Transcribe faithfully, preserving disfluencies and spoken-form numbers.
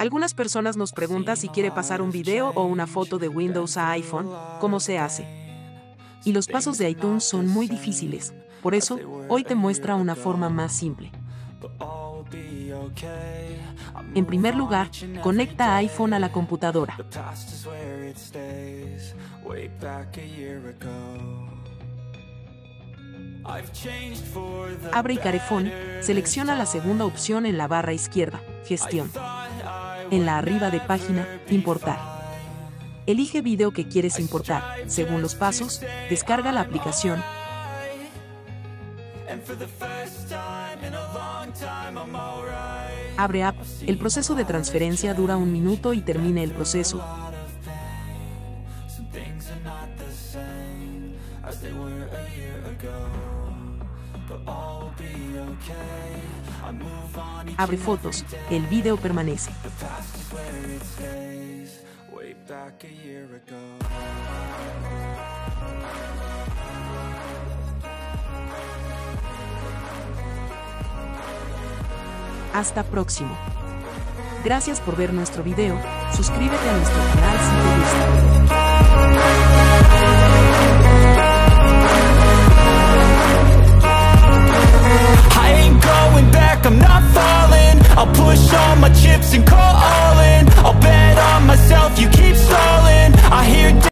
Algunas personas nos preguntan si quiere pasar un video o una foto de Windows a iPhone, ¿cómo se hace? Y los pasos de iTunes son muy difíciles, por eso, hoy te muestra una forma más simple. En primer lugar, conecta iPhone a la computadora. Abre Carefone, selecciona la segunda opción en la barra izquierda, Gestión. En la arriba de Página, Importar. Elige video que quieres importar. Según los pasos, descarga la aplicación. Abre App. El proceso de transferencia dura un minuto y termine el proceso. Abre Fotos. El video permanece. Hasta próximo. Gracias por ver nuestro video. Suscríbete a nuestro canal si te gusta.